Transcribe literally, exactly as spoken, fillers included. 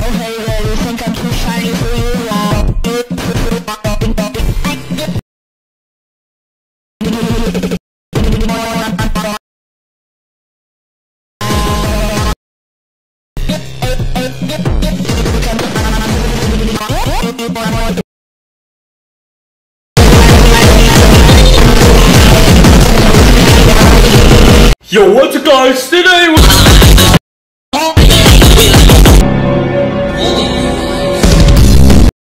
hey there, you think I'm too shiny for you? Yo, what's up guys, today